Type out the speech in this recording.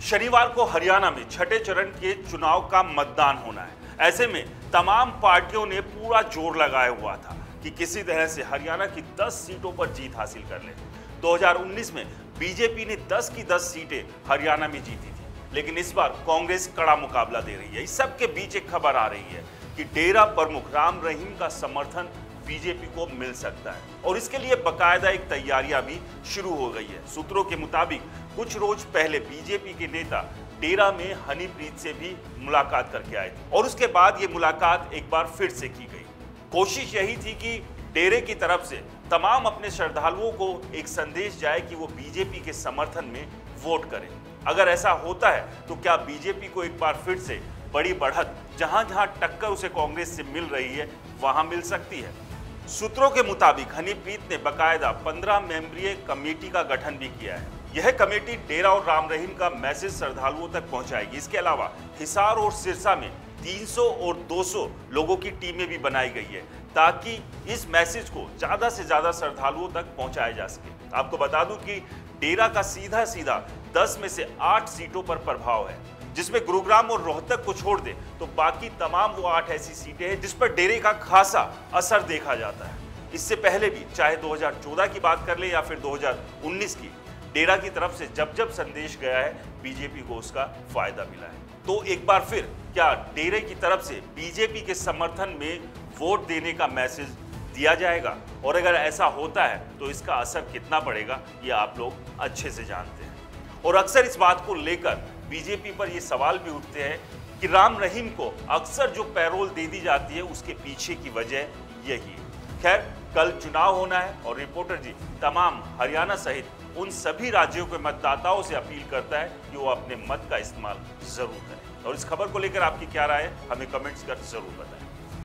शनिवार को हरियाणा में छठे चरण के चुनाव का मतदान होना है। ऐसे में तमाम पार्टियों ने पूरा जोर लगाया हुआ था कि किसी तरह से हरियाणा की 10 सीटों पर जीत हासिल कर ले। 2019 में बीजेपी ने 10 की 10 सीटें हरियाणा में जीती थी, लेकिन इस बार कांग्रेस कड़ा मुकाबला दे रही है। इस सब के बीच एक खबर आ रही है कि डेरा प्रमुख राम रहीम का समर्थन बीजेपी को मिल सकता है और इसके लिए बकायदा एक तैयारियां भी शुरू हो गई है। सूत्रों के मुताबिक कुछ रोज पहले बीजेपी के नेता डेरा में हनीप्रीत से भी मुलाकात करके आए थे और उसके बाद ये मुलाकात एक बार फिर से की गई। कोशिश यही थी कि डेरे की तरफ से तमाम अपने श्रद्धालुओं को एक संदेश जाए कि वो बीजेपी के समर्थन में वोट करें। अगर ऐसा होता है तो क्या बीजेपी को एक बार फिर से बड़ी बढ़त जहां जहां टक्कर उसे कांग्रेस से मिल रही है वहां मिल सकती है। सूत्रों के मुताबिक हनीप्रीत ने बकायदा 15 मेंबरीय कमेटी का गठन भी किया है। यह कमेटी डेरा और राम रहीम का मैसेज श्रद्धालुओं तक पहुंचाएगी। इसके अलावा हिसार और सिरसा में 300 और 200 लोगों की टीमें भी बनाई गई है ताकि इस मैसेज को ज्यादा से ज्यादा श्रद्धालुओं तक पहुंचाया जा सके। आपको बता दूं कि डेरा का सीधा 10 में से 8 सीटों पर प्रभाव है, जिसमें गुरुग्राम और रोहतक को छोड़ दे तो बाकी तमाम वो 8 ऐसी सीटें हैं जिस पर डेरे का खासा असर देखा जाता है। इससे पहले भी चाहे 2014 की बात कर ले या फिर 2019 की, डेरा की तरफ से जब जब संदेश गया है बीजेपी को उसका फायदा मिला है। तो एक बार फिर क्या डेरे की तरफ से बीजेपी के समर्थन में वोट देने का मैसेज दिया जाएगा, और अगर ऐसा होता है तो इसका असर कितना पड़ेगा ये आप लोग अच्छे से जानते हैं। और अक्सर इस बात को लेकर बीजेपी पर ये सवाल भी उठते हैं कि राम रहीम को अक्सर जो पैरोल दे दी जाती है उसके पीछे की वजह यही है। खैर, कल चुनाव होना है और रिपोर्टर जी तमाम हरियाणा सहित उन सभी राज्यों के मतदाताओं से अपील करता है कि वो अपने मत का इस्तेमाल जरूर करें। और इस खबर को लेकर आपकी क्या राय है हमें कमेंट्स कर जरूर बताएं।